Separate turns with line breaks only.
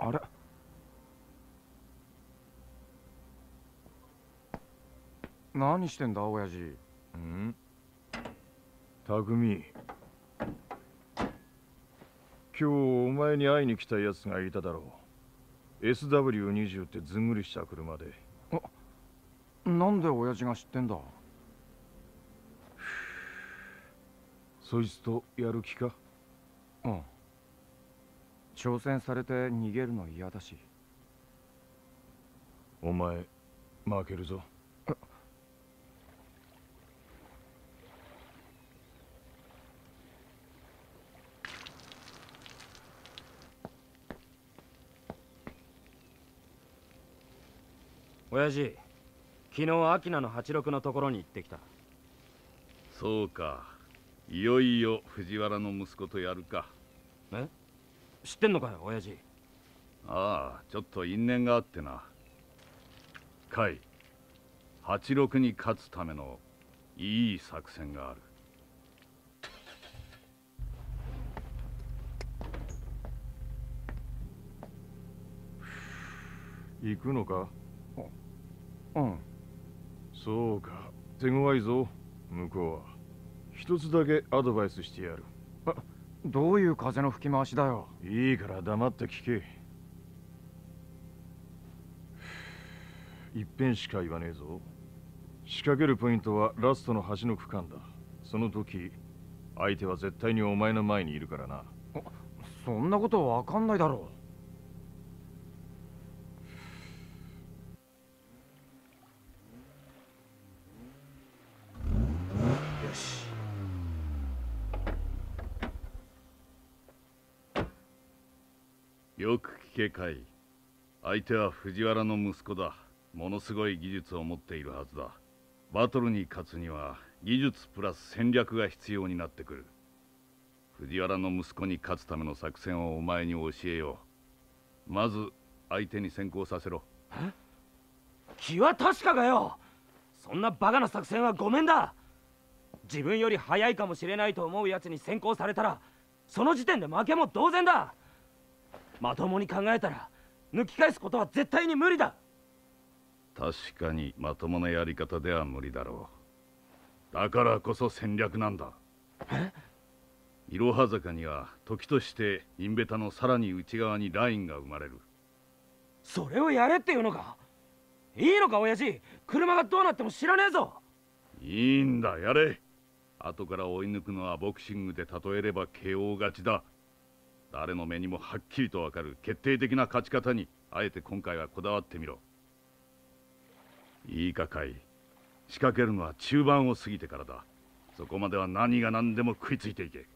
あれ、何してんだ親父。
ん？匠、今日お前に会いに来たやつがいただろう。 SW20 ってずんぐりした車で。
なんで親父が知ってんだ？
そいつとやる気か？
うん。挑戦されて逃げるの嫌だし。
お前負けるぞ。
親父、昨日アキナの86のところに行ってきた。
そうか、いよいよ藤原の息子とやるか。
え？知ってんのかよ親父。
ああ、ちょっと因縁があってな。甲斐、86に勝つためのいい作戦がある。
行くのか？
うん。
そうか、手強いぞ向こうは。一つだけアドバイスしてやる。
どういう風の吹き回しだよ。
いいから黙って聞け。一遍しか言わねえぞ。仕掛けるポイントはラストの端の区間だ。その時相手は絶対にお前の前にいるからな。
そんなことわかんないだろ
よし。
よく聞け甲斐。相手は藤原の息子だ。ものすごい技術を持っているはずだ。バトルに勝つには技術プラス戦略が必要になってくる。藤原の息子に勝つための作戦をお前に教えよう。まず相手に先行させろ。
え？気は確かかよ。そんなバカな作戦はごめんだ。自分より早いかもしれないと思うやつに先行されたらその時点で負けも同然だ。まともに考えたら抜き返すことは絶対に無理だ。
確かにまともなやり方では無理だろう。だからこそ戦略なんだ。
え？
いろは坂には時としてインベタのさらに内側にラインが生まれる。
それをやれっていうのか？いいのか親父。車がどうなっても知らねえぞ。
いいんだ、やれ。後から追い抜くのはボクシングで例えれば KO 勝ちだ。誰の目にもはっきりとわかる決定的な勝ち方にあえて今回はこだわってみろ。いいか甲斐、仕掛けるのは中盤を過ぎてからだ。そこまでは何が何でも食いついていけ。